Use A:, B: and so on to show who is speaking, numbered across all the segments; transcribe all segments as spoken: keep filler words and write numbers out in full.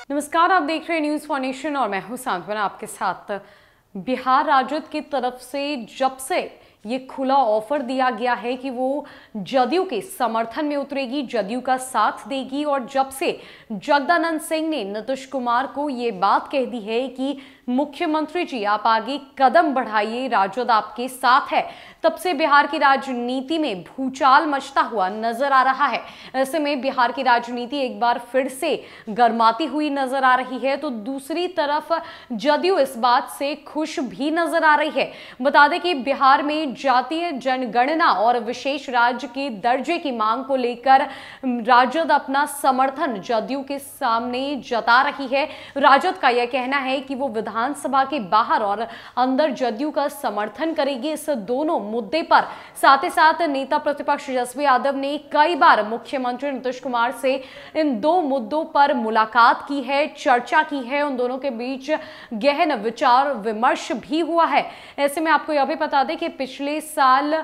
A: नमस्कार, आप देख रहे हैं न्यूज़ फॉर नेशन और मैं हूं सांत्वना आपके साथ। बिहार राजद की तरफ से जब से ये खुला ऑफर दिया गया है कि वो जदयू के समर्थन में उतरेगी, जदयू का साथ देगी, और जब से जगदानंद सिंह ने नीतीश कुमार को ये बात कह दी है कि मुख्यमंत्री जी आप आगे कदम बढ़ाइए, राजद आपके साथ है, तब से बिहार की राजनीति में भूचाल मचता हुआ नजर आ रहा है। ऐसे में बिहार की राजनीति एक बार फिर से गर्माती हुई नजर आ रही है, तो दूसरी तरफ जदयू इस बात से खुश भी नजर आ रही है। बता दें कि बिहार में जातीय जनगणना और विशेष राज्य के दर्जे की मांग को लेकर राजद अपना समर्थन जदयू के सामने जता रही है। राजद का यह कहना है कि वो विधानसभा के बाहर और अंदर जदयू का समर्थन करेगी इस दोनों मुद्दे पर। साथ ही साथ नेता प्रतिपक्ष तेजस्वी यादव ने कई बार मुख्यमंत्री नीतीश कुमार से इन दो मुद्दों पर मुलाकात की है, चर्चा की है, उन दोनों के बीच गहन विचार विमर्श भी हुआ है। ऐसे में आपको यह भी बता दें कि पिछले साल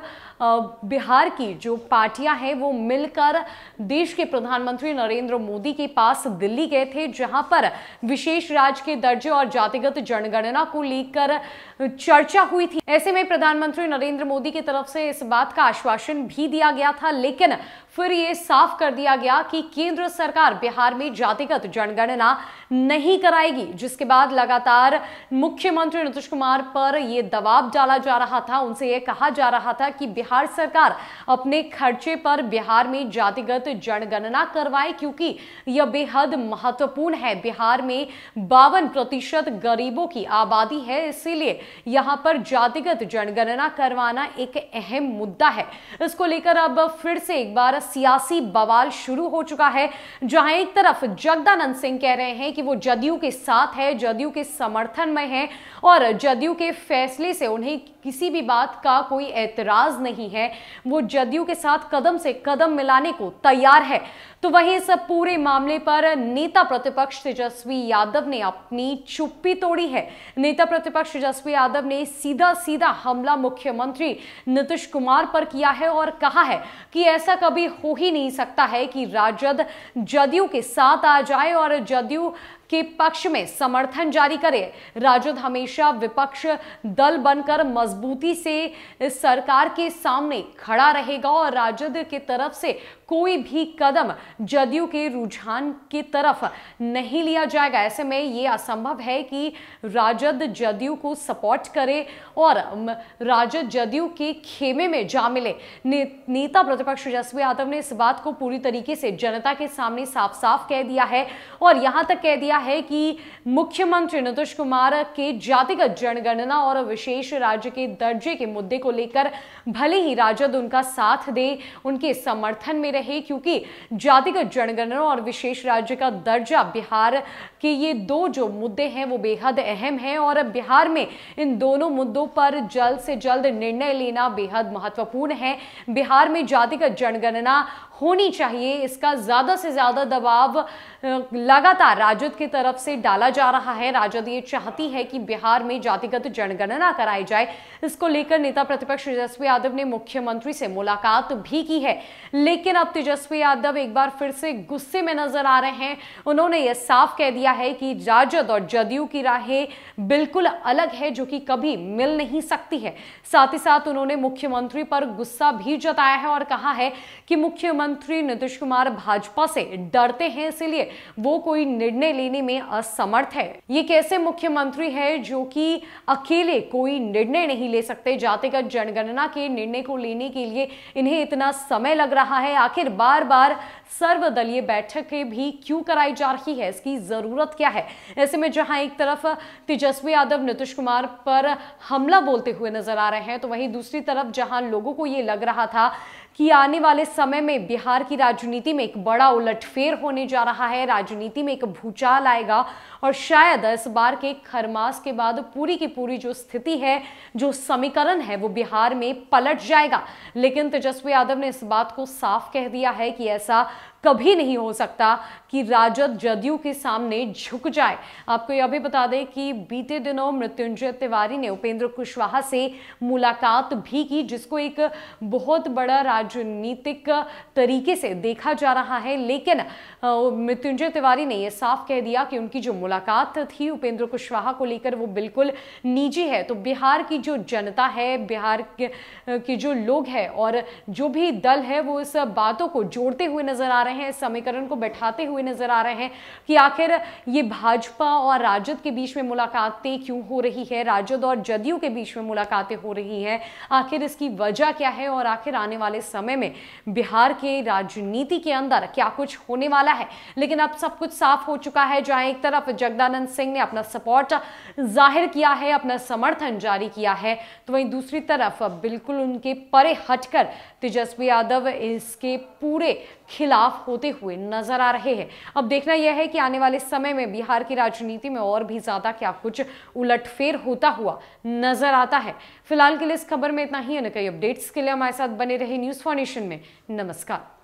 A: बिहार की जो पार्टियां हैं वो मिलकर देश के प्रधानमंत्री नरेंद्र मोदी के पास दिल्ली गए थे, जहां पर विशेष राज्य के दर्जे और जातिगत जनगणना को लेकर चर्चा हुई थी। ऐसे में प्रधानमंत्री नरेंद्र मोदी की तरफ से इस बात का आश्वासन भी दिया गया था, लेकिन फिर ये साफ कर दिया गया कि केंद्र सरकार बिहार में जातिगत जनगणना नहीं कराएगी, जिसके बाद लगातार मुख्यमंत्री नीतीश कुमार पर यह दबाव डाला जा रहा था। उनसे यह कहा जा रहा था कि बिहार सरकार अपने खर्चे पर बिहार में जातिगत जनगणना करवाए, क्योंकि यह बेहद महत्वपूर्ण है। बिहार में बावन प्रतिशत गरीबों की आबादी है, इसीलिए यहां पर जातिगत जनगणना करवाना एक अहम मुद्दा है। इसको लेकर अब फिर से एक बार सियासी बवाल शुरू हो चुका है, जहां एक तरफ जगदानंद सिंह कह रहे हैं कि वो जदयू के साथ है, जदयू के समर्थन में है और जदयू के फैसले से उन्हें किसी भी बात का कोई एतराज नहीं है, वो जदयू के साथ कदम से कदम मिलाने को तैयार है। तो वहीं इस पूरे मामले पर नेता प्रतिपक्ष तेजस्वी यादव ने अपनी चुप्पी तोड़ी है। नेता प्रतिपक्ष तेजस्वी यादव ने सीधा सीधा हमला मुख्यमंत्री नीतीश कुमार पर किया है और कहा है कि ऐसा कभी हो ही नहीं सकता है कि राजद जदयू के साथ आ जाए और जदयू के पक्ष में समर्थन जारी करे। राजद हमेशा विपक्ष दल बनकर मजबूती से सरकार के सामने खड़ा रहेगा और राजद की तरफ से कोई भी कदम जदयू के रुझान की तरफ नहीं लिया जाएगा। ऐसे में यह असंभव है कि राजद जदयू को सपोर्ट करे और राजद जदयू के खेमे में जा मिले। ने, नेता प्रतिपक्ष तेजस्वी यादव ने इस बात को पूरी तरीके से जनता के सामने साफ साफ कह दिया है और यहां तक कह दिया है कि मुख्यमंत्री नीतीश कुमार के जातिगत जनगणना और विशेष राज्य के दर्जे के मुद्दे को लेकर भले ही राजद उनका साथ दे, उनके समर्थन में रहे, क्योंकि जातिगत जनगणना और विशेष राज्य का दर्जा बिहार के ये दो जो मुद्दे हैं वो बेहद अहम हैं और बिहार में इन दोनों मुद्दों पर जल्द से जल्द निर्णय लेना बेहद महत्वपूर्ण है। बिहार में जातिगत जनगणना होनी चाहिए, इसका ज्यादा से ज्यादा दबाव लगातार राजद की तरफ से डाला जा रहा है। राजद ये चाहती है कि बिहार में जातिगत जनगणना कराई जाए। इसको लेकर नेता प्रतिपक्ष तेजस्वी यादव ने मुख्यमंत्री से मुलाकात भी की है, लेकिन अब तेजस्वी यादव एक बार फिर से गुस्से में नजर आ रहे हैं। उन्होंने यह साफ कह दिया है कि राजद और जदयू की राहें बिल्कुल अलग है, जो कि कभी मिल नहीं सकती है। साथ ही साथ उन्होंने मुख्यमंत्री पर गुस्सा भी जताया है और कहा है कि मुख्यमंत्री नीतीश कुमार भाजपा से डरते हैं, इसलिए वो कोई निर्णय लेने में असमर्थ है। ये कैसे मुख्यमंत्री है जो कि अकेले कोई निर्णय नहीं ले सकते? जातिगत जनगणना के निर्णय को लेने के लिए इन्हें इतना समय लग रहा है, आखिर बार बार सर्वदलीय बैठकें भी क्यों कराई जा रही है? इसकी जरूरत क्या है? ऐसे में जहां एक तरफ तेजस्वी यादव नीतीश कुमार पर हमला बोलते हुए नजर आ रहे हैं, तो वहीं दूसरी तरफ जहां लोगों को यह लग रहा था कि आने वाले समय में बिहार की राजनीति में एक बड़ा उलटफेर होने जा रहा है, राजनीति में एक भूचाल आएगा और शायद इस बार के खरमास के बाद पूरी की पूरी जो स्थिति है, जो समीकरण है, वो बिहार में पलट जाएगा। लेकिन तेजस्वी यादव ने इस बात को साफ कह दिया है कि ऐसा कभी नहीं हो सकता कि राजद जदयू के सामने झुक जाए। आपको यह भी बता दें कि बीते दिनों मृत्युंजय तिवारी ने उपेंद्र कुशवाहा से मुलाकात भी की, जिसको एक बहुत बड़ा राजनीतिक तरीके से देखा जा रहा है। लेकिन मृत्युंजय तिवारी ने यह साफ कह दिया कि उनकी जो मुलाकात थी उपेंद्र कुशवाहा को लेकर वो बिल्कुल निजी है। तो बिहार की जो जनता है, बिहार के, के जो लोग हैं और जो भी दल है वो इस बातों को जोड़ते हुए नजर आ रहे हैं, इस समीकरण को बैठाते हुए नजर आ रहे हैं कि आखिर ये भाजपा और राजद के बीच में मुलाकातें क्यों हो रही है, राजद और जदयू के बीच में मुलाकातें हो रही हैं, आखिर इसकी वजह क्या है और आखिर आने वाले समय में बिहार के राजनीति के अंदर क्या कुछ होने वाला है। लेकिन अब सब कुछ साफ हो चुका है, जहां एक तरफ जगदानंद सिंह ने अपना सपोर्ट जाहिर किया है, अपना समर्थन जारी किया है, तो वहीं दूसरी तरफ बिल्कुल उनके परे हटकर तेजस्वी यादव इसके पूरे खिलाफ होते हुए नजर आ रहे हैं। अब देखना यह है कि आने वाले समय में बिहार की राजनीति में और भी ज्यादा क्या कुछ उलटफेर होता हुआ नजर आता है। फिलहाल के लिए इस खबर में इतना ही। कई अपडेट्स के लिए हमारे साथ बने रहे न्यूज़ फॉर नेशन में। नमस्कार।